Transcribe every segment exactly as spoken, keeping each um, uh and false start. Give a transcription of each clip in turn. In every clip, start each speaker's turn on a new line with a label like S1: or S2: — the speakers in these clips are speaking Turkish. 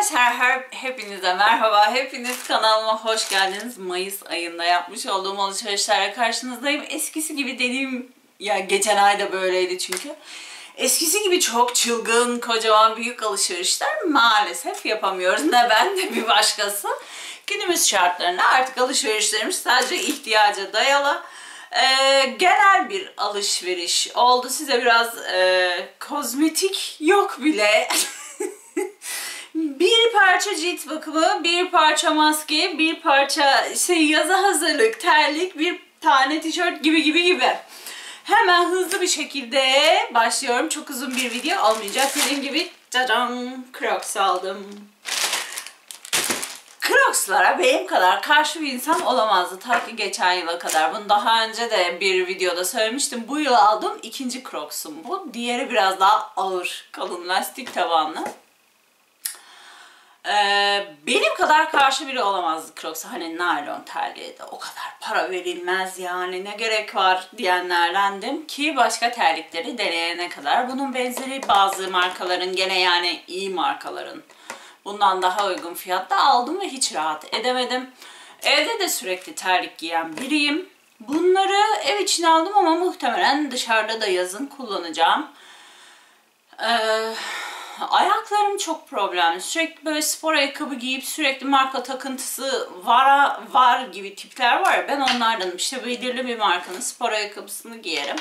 S1: Arkadaşlar her, hepinize merhaba, hepiniz kanalıma hoş geldiniz. Mayıs ayında yapmış olduğum alışverişlerle karşınızdayım. Eskisi gibi dediğim, ya geçen ay da böyleydi çünkü. Eskisi gibi çok çılgın, kocaman, büyük alışverişler maalesef yapamıyoruz. Ne ben ne bir başkası. Günümüz şartlarında artık alışverişlerimiz sadece ihtiyaca dayalı. Ee, genel bir alışveriş oldu. Size biraz e, kozmetik yok bile. Bir parça cilt bakımı, bir parça maske, bir parça şey yaza hazırlık, terlik, bir tane tişört gibi gibi gibi. Hemen hızlı bir şekilde başlıyorum. Çok uzun bir video olmayacak. Dediğim gibi tadam, Crocs aldım. Crocs'lara benim kadar karşı bir insan olamazdı ta ki geçen yıla kadar. Bunu daha önce de bir videoda söylemiştim. Bu yıl aldığım ikinci Crocs'um bu. Diğeri biraz daha ağır, kalın lastik tabanlı. Ee, benim kadar karşı biri olamazdı Crocs'a. Hani naylon terliğe de o kadar para verilmez yani, ne gerek var diyenlerdendim ki başka terlikleri deneyene kadar. Bunun benzeri bazı markaların, gene yani iyi markaların bundan daha uygun fiyatta aldım ve hiç rahat edemedim. Evde de sürekli terlik giyen biriyim. Bunları ev için aldım ama muhtemelen dışarıda da yazın kullanacağım. Eee... Ayaklarım çok problemli. Sürekli böyle spor ayakkabı giyip sürekli marka takıntısı var, var gibi tipler var ya, ben onlardanım. İşte belirli bir markanın spor ayakkabısını giyerim.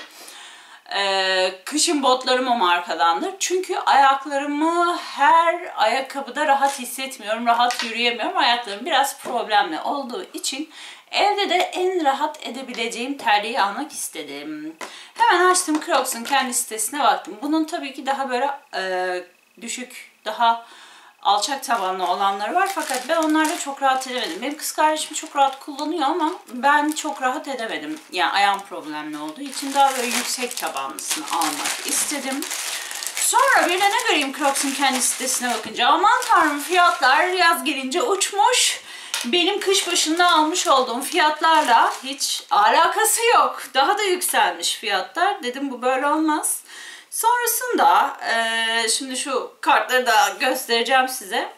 S1: Ee, kışın botlarım o markadandır. Çünkü ayaklarımı her ayakkabıda rahat hissetmiyorum, rahat yürüyemiyorum. Ayaklarım biraz problemli olduğu için evde de en rahat edebileceğim terliği almak istedim. Hemen açtım Crocs'un kendi sitesine baktım. Bunun tabii ki daha böyle e, düşük, daha alçak tabanlı olanları var. Fakat ben onlarla çok rahat edemedim. Benim kız kardeşim çok rahat kullanıyor ama ben çok rahat edemedim. Yani ayağım problemli olduğu için daha böyle yüksek tabanlısını almak istedim. Sonra bir de ne göreyim Crocs'un kendi sitesine bakınca. Aman tanrım, fiyatlar yaz gelince uçmuş. Benim kış başında almış olduğum fiyatlarla hiç alakası yok. Daha da yükselmiş fiyatlar. Dedim bu böyle olmaz. Sonrasında e, şimdi şu kartları da göstereceğim size.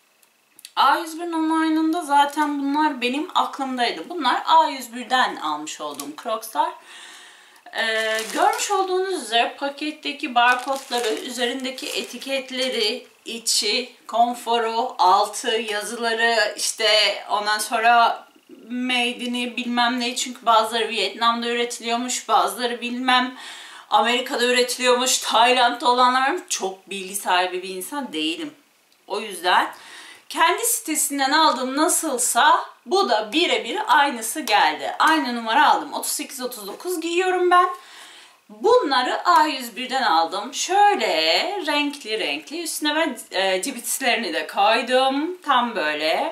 S1: A yüz bir'in online'ında zaten bunlar benim aklımdaydı. Bunlar A yüz bir'den almış olduğum Crocs'lar. E, görmüş olduğunuz üzere paketteki barkodları, üzerindeki etiketleri, içi, konforu, altı, yazıları, işte ondan sonra made'ini bilmem ne, çünkü bazıları Vietnam'da üretiliyormuş, bazıları bilmem Amerika'da üretiliyormuş, Tayland'da olanlar var. Çok bilgi sahibi bir insan değilim. O yüzden kendi sitesinden aldığım nasılsa bu da birebir aynısı geldi. Aynı numara aldım. otuz sekiz otuz dokuz giyiyorum ben. Bunları A yüz bir'den aldım. Şöyle renkli renkli. Üstüne ben e, cibitslerini de koydum. Tam böyle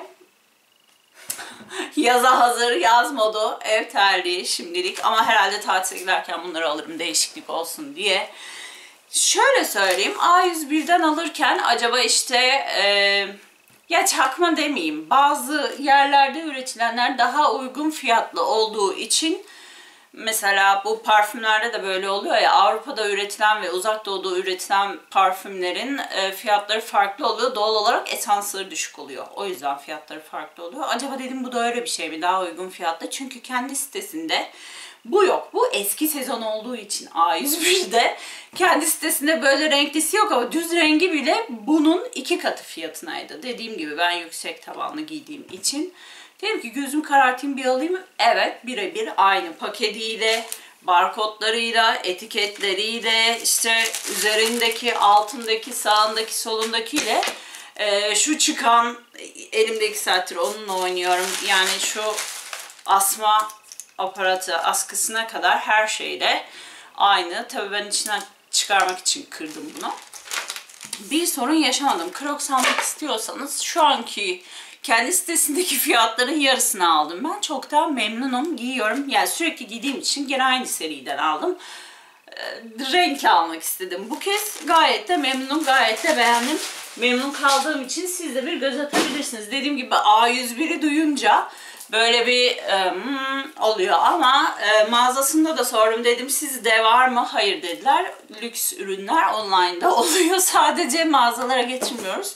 S1: yaza hazır, yaz modu, ev terliği şimdilik. Ama herhalde tatile giderken bunları alırım değişiklik olsun diye. Şöyle söyleyeyim, A yüz bir'den alırken acaba işte e, ya çakma demeyeyim, bazı yerlerde üretilenler daha uygun fiyatlı olduğu için, mesela bu parfümlerde de böyle oluyor ya, Avrupa'da üretilen ve Uzak Doğu'da üretilen parfümlerin e, fiyatları farklı oluyor. Doğal olarak esansları düşük oluyor. O yüzden fiyatları farklı oluyor. Acaba dedim bu da öyle bir şey mi? Daha uygun fiyatlı. Çünkü kendi sitesinde bu yok. Bu eski sezon olduğu için A yüz bir'de kendi sitesinde böyle renklisi yok ama düz rengi bile bunun iki katı fiyatınaydı. Dediğim gibi ben yüksek tabanlı giydiğim için dedim ki gözümü karartayım bir alayım. Evet, birebir aynı paketiyle, barkodlarıyla, etiketleriyle, işte üzerindeki, altındaki, sağındaki, solundakiyle e, şu çıkan elimdeki saattir onunla oynuyorum. Yani şu asma aparatı, askısına kadar her şeyle aynı. Tabii ben içinden çıkarmak için kırdım bunu. Bir sorun yaşamadım. Crocs almak istiyorsanız şu anki kendi sitesindeki fiyatların yarısını aldım. Ben çok daha memnunum, giyiyorum. Yani sürekli giydiğim için gene aynı seriden aldım. Ee, renk almak istedim. Bu kez gayet de memnunum, gayet de beğendim. Memnun kaldığım için siz de bir göz atabilirsiniz. Dediğim gibi A yüz bir'i duyunca böyle bir um, oluyor ama e, mağazasında da sordum, dedim sizde var mı? Hayır dediler. Lüks ürünler online'da oluyor. Sadece mağazalara getirmiyoruz.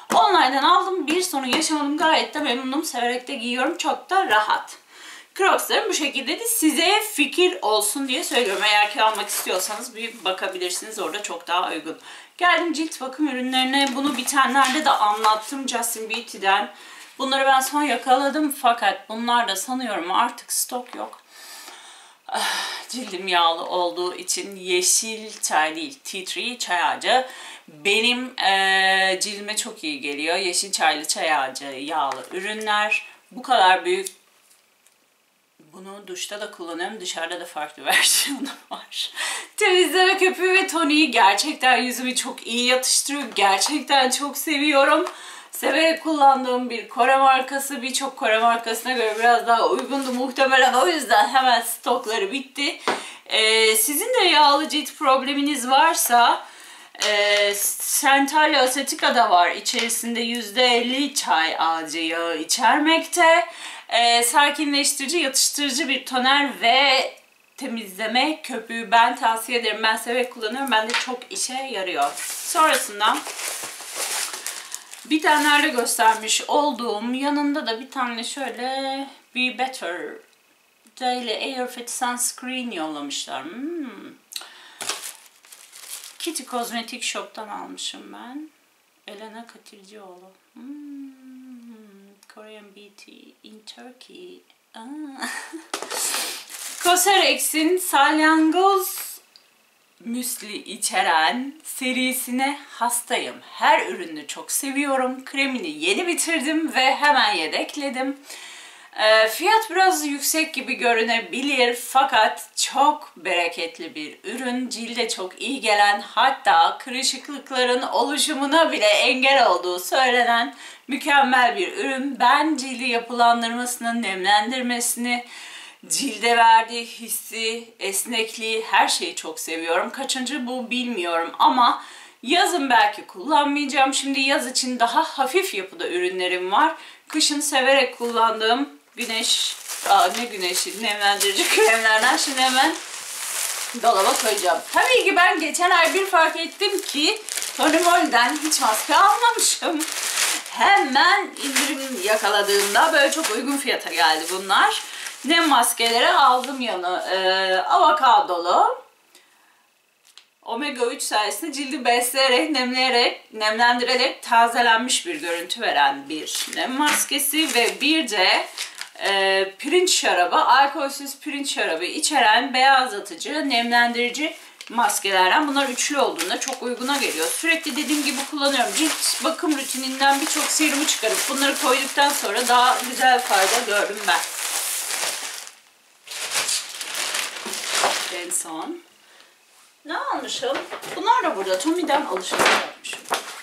S1: Online'dan aldım. Bir sorun yaşamadım. Gayet de memnunum. Severek de giyiyorum. Çok da rahat. Crocs'larım bu şekilde de size fikir olsun diye söylüyorum. Eğer ki almak istiyorsanız bir bakabilirsiniz. Orada çok daha uygun. Geldim cilt bakım ürünlerine. Bunu bitenlerde de anlattım Justin Beauty'den. Bunları ben son yakaladım fakat bunlar da sanıyorum artık stok yok. Cildim yağlı olduğu için yeşil çay değil, tea tree çay ağacı benim e, cildime çok iyi geliyor. Yeşil çaylı çay ağacı yağlı ürünler. Bu kadar büyük. Bunu duşta da kullanıyorum. Dışarıda da farklı versiyonu var. Temizleme köpüğü ve toniği gerçekten yüzümü çok iyi yatıştırıyor. Gerçekten çok seviyorum. Severek kullandığım bir Kore markası. Birçok Kore markasına göre biraz daha uygundu muhtemelen. O yüzden hemen stokları bitti. Ee, sizin de yağlı cilt probleminiz varsa e, Centella Acetica da var. İçerisinde yüzde elli çay ağacı yağı içermekte. E, sakinleştirici, yatıştırıcı bir toner ve temizleme köpüğü ben tavsiye ederim. Ben severek kullanıyorum. Bende çok işe yarıyor. Sonrasında bir tane göstermiş olduğum yanında da bir tane şöyle Be Better Daily Air Fit Sunscreen yollamışlar. Hmm. Kitty Cosmetic Shop'tan almışım ben. Elena Katilcioğlu. Hmm. Korean Beauty in Turkey. Cosrx'in salyangoz müsli içeren serisine hastayım. Her ürünü çok seviyorum. Kremini yeni bitirdim ve hemen yedekledim. E, fiyat biraz yüksek gibi görünebilir fakat çok bereketli bir ürün. Cilde çok iyi gelen, hatta kırışıklıkların oluşumuna bile engel olduğu söylenen mükemmel bir ürün. Ben cildi yapılandırmasını, nemlendirmesini, cilde verdiği hissi, esnekliği, her şeyi çok seviyorum. Kaçıncı bu bilmiyorum ama yazın belki kullanmayacağım. Şimdi yaz için daha hafif yapıda ürünlerim var. Kışın severek kullandığım güneş, aa ne güneşi, nemlendirici kremlerden şimdi hemen dolaba koyacağım. Tabii ki ben geçen ay bir fark ettim ki Tonymoll'den hiç maske almamışım. Hemen indirim yakaladığımda böyle çok uygun fiyata geldi bunlar. Nem maskeleri aldım yanı e, avokadolu. Omega üç sayesinde cildi besleyerek, nemleyerek, nemlendirerek tazelenmiş bir görüntü veren bir nem maskesi ve bir de e, pirinç şarabı, alkolsüz pirinç şarabı içeren beyazlatıcı, nemlendirici maskelerden. Bunlar üçlü olduğunda çok uyguna geliyor. Sürekli dediğim gibi kullanıyorum. Cilt bakım rutininden birçok serumu çıkarıp bunları koyduktan sonra daha güzel fayda gördüm ben. En son ne almışım? Bunlar da burada. Tommy'den alışveriş yapmışım.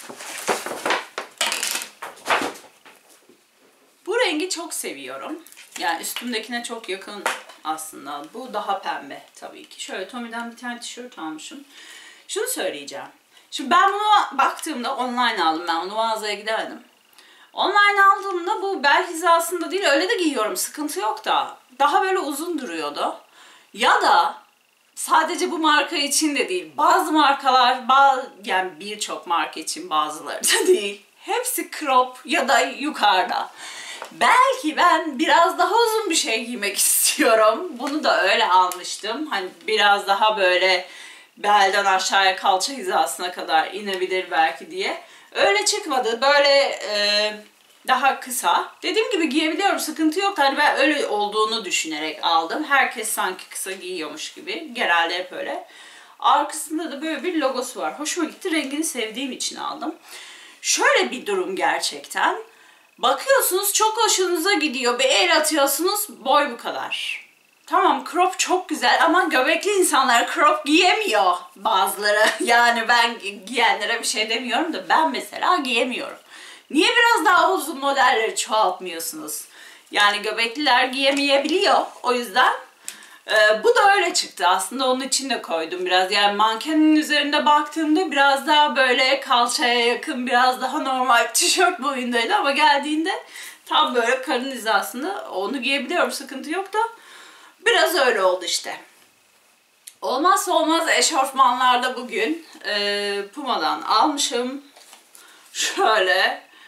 S1: Bu rengi çok seviyorum. Yani üstümdekine çok yakın aslında. Bu daha pembe tabii ki. Şöyle Tommy'den bir tane tişört almışım. Şunu söyleyeceğim. Şimdi ben buna baktığımda online aldım. Ben onu mağazaya gidemedim. Online aldığımda bu bel hizasında değil, öyle de giyiyorum. Sıkıntı yok da. Daha böyle uzun duruyordu. Ya da sadece bu marka için de değil. Bazı markalar, bazı, yani birçok marka için, bazıları da değil. Hepsi crop ya da yukarıda. Belki ben biraz daha uzun bir şey giymek istiyorum. Bunu da öyle almıştım. Hani biraz daha böyle belden aşağıya, kalça hizasına kadar inebilir belki diye. Öyle çıkmadı. Böyle e, daha kısa. Dediğim gibi giyebiliyorum. Sıkıntı yok. Hani ben öyle olduğunu düşünerek aldım. Herkes sanki kısa giyiyormuş gibi. Genelde hep öyle. Arkasında da böyle bir logosu var. Hoşuma gitti. Rengini sevdiğim için aldım. Şöyle bir durum gerçekten. Bakıyorsunuz çok hoşunuza gidiyor. Bir el atıyorsunuz. Boy bu kadar. Tamam, crop çok güzel ama göbekli insanlar crop giyemiyor bazıları. Yani ben giyenlere bir şey demiyorum da ben mesela giyemiyorum. Niye biraz daha uzun modelleri çoğaltmıyorsunuz? Yani göbekliler giyemeyebiliyor. O yüzden e, bu da öyle çıktı. Aslında onun için de koydum biraz. Yani mankenin üzerinde baktığımda biraz daha böyle kalçaya yakın, biraz daha normal tişört boyundaydı ama geldiğinde tam böyle karın hizasında onu giyebiliyorum. Sıkıntı yok da biraz öyle oldu işte. Olmazsa olmaz eşofmanlarda bugün e, Puma'dan almışım. Şöyle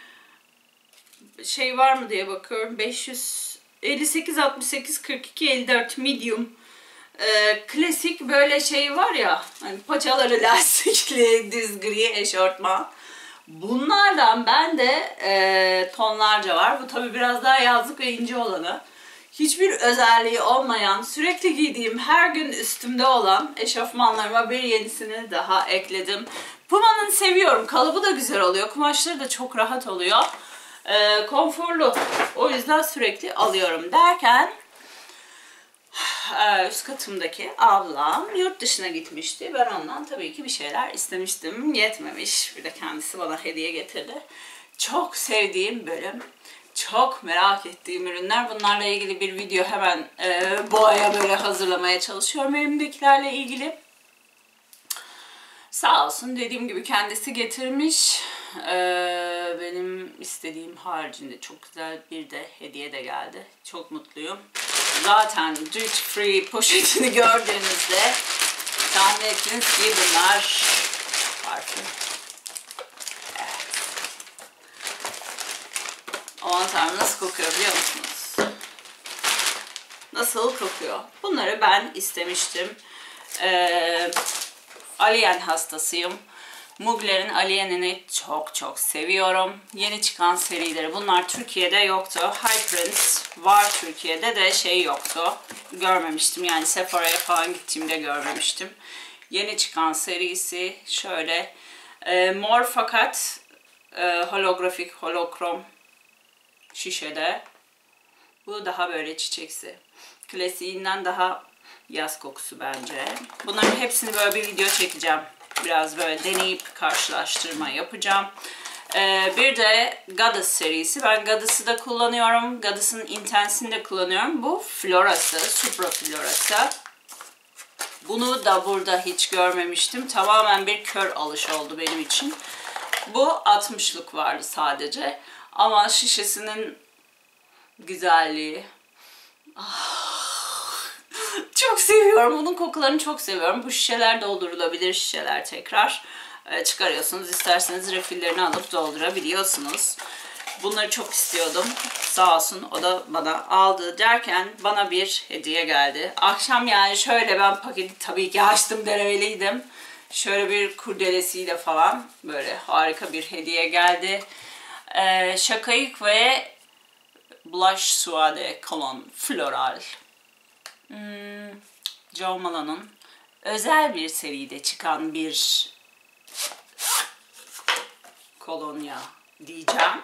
S1: şey var mı diye bakıyorum. beş yüz elli sekiz altmış sekiz kırk iki elli dört medium. Ee, klasik böyle şey var ya, hani paçaları lastikli düz gri eşortman. Bunlardan bende e, tonlarca var. Bu tabi biraz daha yazlık ve ince olanı. Hiçbir özelliği olmayan, sürekli giydiğim, her gün üstümde olan eşofmanlarıma bir yenisini daha ekledim. Puma'nın seviyorum. Kalıbı da güzel oluyor. Kumaşları da çok rahat oluyor. E, konforlu. O yüzden sürekli alıyorum derken üst katımdaki ablam yurt dışına gitmişti. Ben ondan tabii ki bir şeyler istemiştim. Yetmemiş. Bir de kendisi bana hediye getirdi. Çok sevdiğim bölüm. Çok merak ettiğim ürünler. Bunlarla ilgili bir video hemen e, bu aya böyle hazırlamaya çalışıyorum. Elimdekilerle ilgili. Sağ olsun dediğim gibi kendisi getirmiş. Ee, benim istediğim haricinde çok güzel bir de hediye de geldi. Çok mutluyum. Zaten Duty Free poşetini gördüğünüzde tahmin ettiniz ki bunlar parfüm. Evet. Aman tanrım, nasıl kokuyor biliyor musunuz? Nasıl kokuyor? Bunları ben istemiştim. Ee, Alien hastasıyım. Mugler'in Alien'ini çok çok seviyorum. Yeni çıkan serileri. Bunlar Türkiye'de yoktu. High Prince var Türkiye'de de şey yoktu. Görmemiştim. Yani Sephora'ya falan gittiğimde görmemiştim. Yeni çıkan serisi şöyle e, mor fakat e, holografik, holokrom şişede. Bu daha böyle çiçeksi. Klasiğinden daha yaz kokusu bence. Bunların hepsini böyle bir video çekeceğim. Biraz böyle deneyip karşılaştırma yapacağım. Ee, bir de Goddess serisi. Ben Goddess'ı da kullanıyorum. Goddess'ın Intense'ini de kullanıyorum. Bu Flora'sı, Supra Flora'sı. Bunu da burada hiç görmemiştim. Tamamen bir kör alış oldu benim için. Bu altmışlık vardı sadece. Ama şişesinin güzelliği. Ah. Çok seviyorum. Bunun kokularını çok seviyorum. Bu şişeler doldurulabilir şişeler tekrar. Ee, çıkarıyorsunuz. İsterseniz refillerini alıp doldurabiliyorsunuz. Bunları çok istiyordum. Sağ olsun o da bana aldı derken bana bir hediye geldi. Akşam yani şöyle ben paketi tabii ki açtım, denemeliydim. Şöyle bir kurdelesiyle falan böyle harika bir hediye geldi. Ee, Şakayık ve Blush Suade Cologne Floral. Hmm, Jo Malon'un özel bir seride çıkan bir kolonya diyeceğim.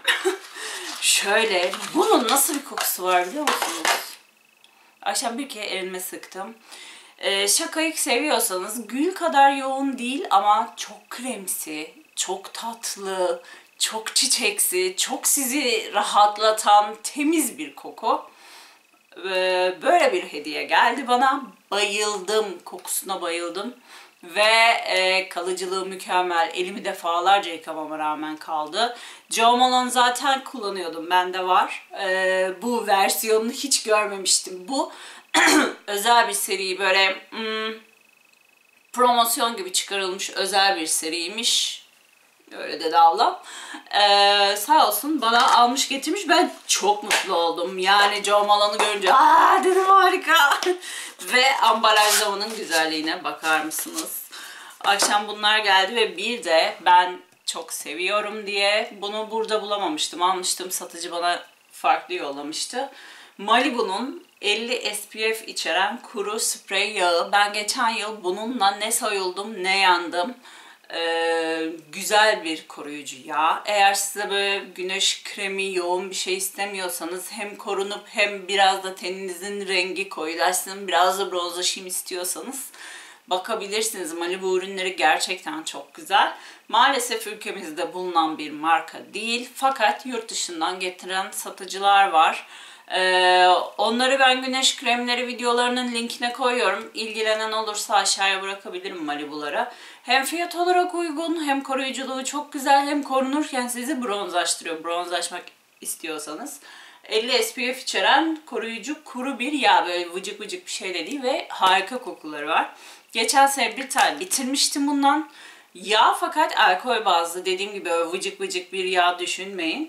S1: Şöyle, bunun nasıl bir kokusu var biliyor musunuz? Akşam bir kere elime sıktım. Ee, Şakayık seviyorsanız gül kadar yoğun değil ama çok kremsi, çok tatlı, çok çiçeksi, çok sizi rahatlatan temiz bir koku. Böyle bir hediye geldi bana. Bayıldım. Kokusuna bayıldım. Ve e, kalıcılığı mükemmel. Elimi defalarca yıkamama rağmen kaldı. Jo Malone zaten kullanıyordum. Bende var. E, bu versiyonunu hiç görmemiştim. Bu özel bir seri. Böyle hmm, promosyon gibi çıkarılmış özel bir seriymiş. Öyle dedi ablam. Ee, sağ olsun bana almış getirmiş. Ben çok mutlu oldum. Yani Jo Malone'u görünce aa dedim harika. Ve ambalajlamanın güzelliğine bakar mısınız? Akşam bunlar geldi ve bir de ben çok seviyorum diye bunu burada bulamamıştım. Almıştım, satıcı bana farklı yollamıştı. Malibu'nun elli S P F içeren kuru sprey yağı. Ben geçen yıl bununla ne soyuldum ne yandım. Ee, güzel bir koruyucu yağ. Eğer size böyle güneş kremi yoğun bir şey istemiyorsanız, hem korunup hem biraz da teninizin rengi koyulaşsın, biraz da bronzlaşayım istiyorsanız bakabilirsiniz. Malibu ürünleri gerçekten çok güzel. Maalesef ülkemizde bulunan bir marka değil. Fakat yurt dışından getiren satıcılar var. Ee, onları ben güneş kremleri videolarının linkine koyuyorum. İlgilenen olursa aşağıya bırakabilirim Malibu'lara. Hem fiyat olarak uygun, hem koruyuculuğu çok güzel, hem korunurken sizi bronzlaştırıyor. Bronzlaşmak istiyorsanız. elli S P F içeren koruyucu kuru bir yağ. Böyle vıcık vıcık bir şey de değil ve harika kokuları var. Geçen sene bir tane bitirmiştim bundan. Yağ fakat alkol bazlı, dediğim gibi öyle vıcık vıcık bir yağ düşünmeyin.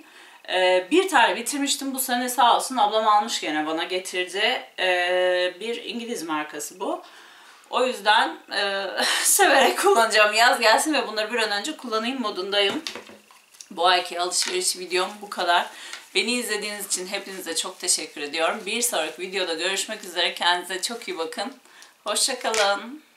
S1: Ee, bir tane bitirmiştim bu sene, sağ olsun ablam almış gene bana getirdi. Ee, bir İngiliz markası bu. O yüzden e, severek kullanacağım. Yaz gelsin ve bunları bir an önce kullanayım modundayım. Bu ayki alışveriş videom bu kadar. Beni izlediğiniz için hepinize çok teşekkür ediyorum. Bir sonraki videoda görüşmek üzere. Kendinize çok iyi bakın. Hoşça kalın.